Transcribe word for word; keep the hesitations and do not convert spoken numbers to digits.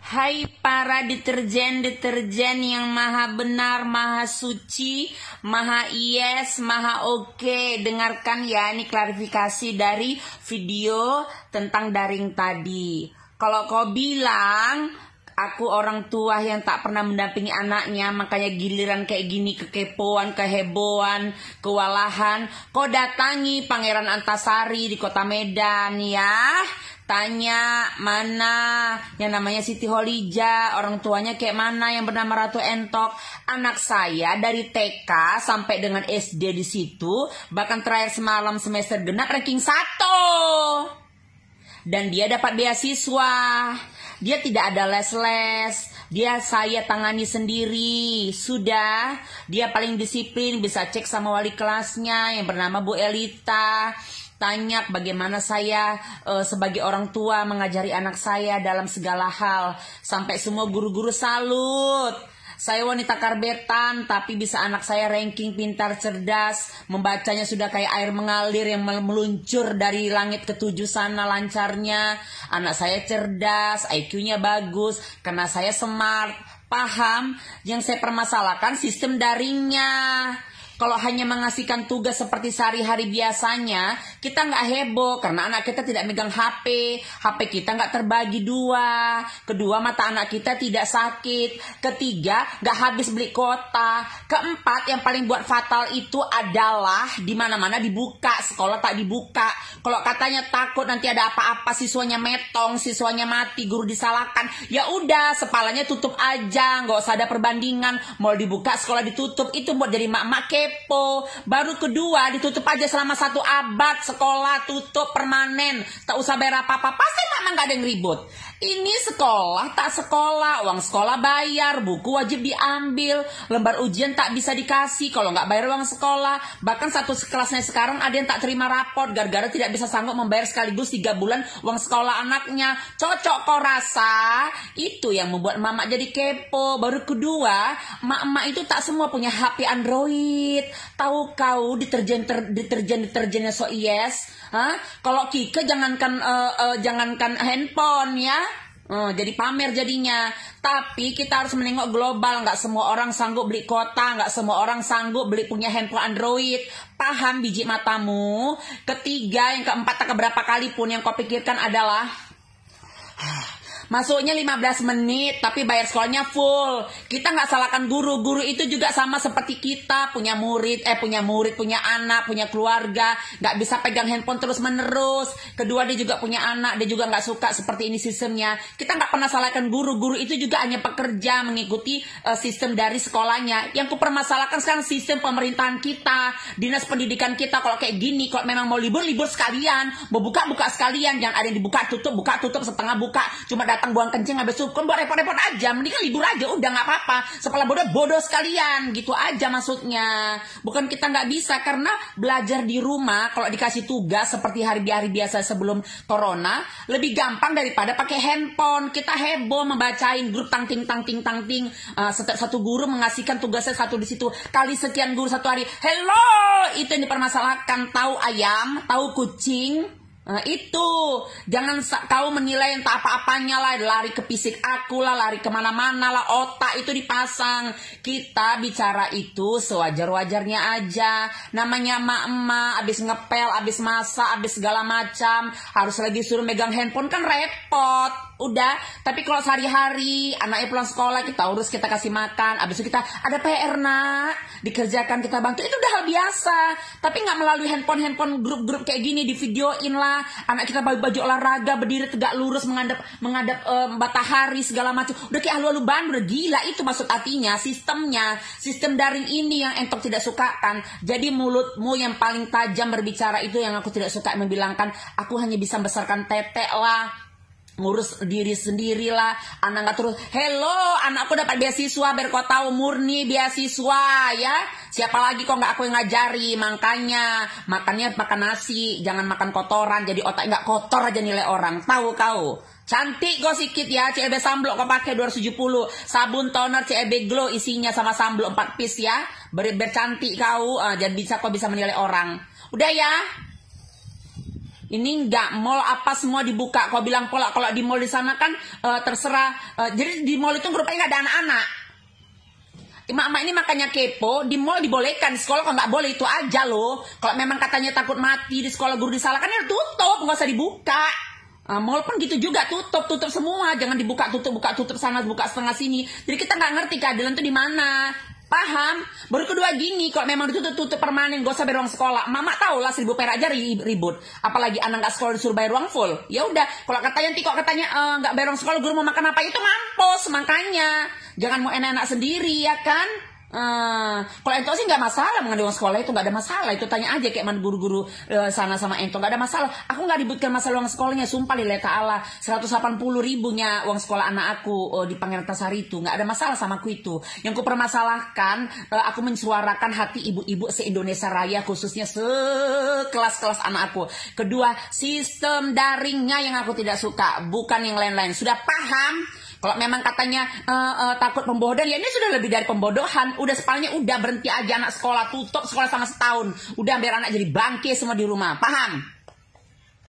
Hai para deterjen-deterjen yang maha benar, maha suci, maha yes, maha oke. Dengarkan ya, ini klarifikasi dari video tentang daring tadi. Kalau kau bilang aku orang tua yang tak pernah mendampingi anaknya, makanya giliran kayak gini kekepoan, kehebohan, kewalahan, kau datangi Pangeran Antasari di Kota Medan ya. Tanya mana yang namanya Siti Kholija, orang tuanya kayak mana yang bernama Ratu Entok. Anak saya dari T K sampai dengan S D di situ, bahkan terakhir semalam semester genap ranking satu. Dan dia dapat beasiswa. Dia tidak ada les-les. Dia saya tangani sendiri. Sudah. Dia paling disiplin. Bisa cek sama wali kelasnya yang bernama Bu Elita. Tanya bagaimana saya uh, sebagai orang tua mengajari anak saya dalam segala hal. Sampai semua guru-guru salut. Saya wanita karbetan, tapi bisa anak saya ranking pintar cerdas. Membacanya sudah kayak air mengalir yang meluncur dari langit ketujuh sana lancarnya. Anak saya cerdas, I Q-nya bagus, karena saya smart. Paham? Yang saya permasalahkan sistem daringnya. Kalau hanya mengasihkan tugas seperti sehari-hari biasanya, kita nggak heboh karena anak kita tidak megang H P. H P kita nggak terbagi dua. Kedua, mata anak kita tidak sakit. Ketiga, nggak habis beli kuota. Keempat, yang paling buat fatal itu adalah di mana-mana dibuka, sekolah tak dibuka. Kalau katanya takut nanti ada apa-apa, siswanya metong, siswanya mati, guru disalahkan, ya udah sepalanya tutup aja, nggak usah ada perbandingan. Mau dibuka, sekolah ditutup, itu buat jadi mak-mak ke kepo. Baru kedua ditutup aja selama satu abad, sekolah tutup permanen, tak usah bayar apa-apa, pasti mama nggak ada yang ribut. Ini sekolah tak sekolah, uang sekolah bayar, buku wajib diambil, lembar ujian tak bisa dikasih kalau nggak bayar uang sekolah. Bahkan satu kelasnya sekarang ada yang tak terima raport gara-gara tidak bisa sanggup membayar sekaligus tiga bulan uang sekolah anaknya. Cocok kau rasa? Itu yang membuat mama jadi kepo. Baru kedua, mak-mak itu tak semua punya H P Android. Tahu kau deterjen ter, deterjen deterjennya so yes, Hah? Kalau Kike jangankan uh, uh, jangankan handphone ya, uh, jadi pamer jadinya. Tapi kita harus menengok global. Nggak semua orang sanggup beli kuota, nggak semua orang sanggup beli punya handphone Android. Paham biji matamu? Ketiga, yang keempat, tak keberapa kali pun yang kau pikirkan adalah masuknya lima belas menit tapi bayar sekolahnya full. Kita nggak salahkan guru. Guru itu juga sama seperti kita, punya murid, eh punya murid, punya anak, punya keluarga, nggak bisa pegang handphone terus menerus. Kedua, dia juga punya anak, dia juga nggak suka seperti ini sistemnya. Kita nggak pernah salahkan guru. Guru itu juga hanya pekerja mengikuti uh, sistem dari sekolahnya. Yang kupermasalahkan sekarang sistem pemerintahan kita, dinas pendidikan kita. Kalau kayak gini, kalau memang mau libur, libur sekalian, mau buka, buka sekalian. Jangan ada yang dibuka tutup, buka tutup, setengah buka, cuma datang buang kencing habis itu kan buat repot-repot aja. Mendingan libur aja, udah nggak apa-apa. Sekolah bodoh bodoh sekalian, gitu aja maksudnya. Bukan kita nggak bisa, karena belajar di rumah kalau dikasih tugas seperti hari-hari biasa sebelum corona lebih gampang daripada pakai handphone. Kita heboh membacain grup tang ting tang ting tang ting. Uh, setiap satu guru mengasihkan tugasnya satu di situ, kali sekian guru satu hari. Hello, itu yang dipermasalahkan. Tahu ayam, tahu kucing. Nah, itu jangan kau menilai yang tak apa-apanya lah, lari ke fisik aku lah, lari kemana-mana lah, otak itu dipasang. Kita bicara itu sewajar-wajarnya aja. Namanya emak-emak abis ngepel, abis masak, abis segala macam, harus lagi suruh megang handphone kan repot. Udah, tapi kalau sehari-hari anaknya pulang sekolah, kita urus, kita kasih makan, abis itu kita ada P R nak, dikerjakan, kita bantu, itu udah hal biasa. Tapi nggak melalui handphone-handphone grup-grup kayak gini, di videoin lah anak kita baju-baju olahraga, berdiri tegak lurus menghadap menghadap uh, matahari segala macam. Udah kayak halu-halu bandar, gila itu maksud artinya. Sistemnya, sistem daring ini yang entok tidak sukakan. Jadi mulutmu yang paling tajam berbicara itu yang aku tidak suka, membilangkan aku hanya bisa membesarkan tetek lah, ngurus diri sendiri lah, anak nggak terus. Hello, anakku dapat beasiswa biar kau tahu, murni beasiswa ya. Siapa lagi kok nggak aku yang ngajari? Makanya makannya makan nasi, jangan makan kotoran, jadi otak nggak kotor aja nilai orang. Tahu kau? Cantik kau sikit ya, C E B Samblok kau pakai dua ratus tujuh puluh. Sabun toner C E B Glow isinya sama Samblok empat piece ya. Ber, bercantik kau, uh, jadi bisa kau bisa menilai orang. Udah ya. Ini enggak, mall apa semua dibuka. Kau bilang pola kalau di mall di sana kan uh, terserah. Uh, jadi di mall itu grupnya nggak ada anak-anak. Emak-emak ini makanya kepo, di mall dibolehkan, di sekolah kalau nggak boleh itu aja loh. Kalau memang katanya takut mati di sekolah guru disalahkan ya tutup, nggak usah dibuka. Uh, mall pun gitu juga, tutup, tutup semua, jangan dibuka, tutup, buka, tutup sana, buka setengah sini. Jadi kita nggak ngerti keadilan itu di mana. Paham? Baru kedua gini, kalau memang ditutup-tutup permanen, gak usah bayar uang sekolah. Mama tau lah seribu perak aja ribut. Apalagi anak gak sekolah disuruh bayar uang full. Ya udah, kalau katanya nanti kok katanya uh, gak bayar uang sekolah, guru mau makan apa itu mampus, makanya jangan mau enak-enak sendiri ya kan. Uh, kalau ento sih nggak masalah mengenai uang sekolah itu nggak ada masalah, itu tanya aja kayak mana guru-guru uh, sana sama ento nggak ada masalah. Aku nggak ributkan masalah uang sekolahnya, sumpah lillahi ta'ala seratus delapan puluh ribunya uang sekolah anak aku uh, di Pangeran Tasari itu nggak ada masalah sama aku itu. Yang ku permasalahkan uh, aku mensuarakan hati ibu-ibu se-Indonesia Raya khususnya sekelas-kelas anak aku. Kedua, sistem daringnya yang aku tidak suka, bukan yang lain-lain. Sudah paham? Kalau memang katanya uh, uh, takut pembodohan, ya ini sudah lebih dari pembodohan. Udah sepalanya udah berhenti aja anak sekolah, tutup sekolah sama setahun. Udah biar anak jadi bangke semua di rumah. Paham?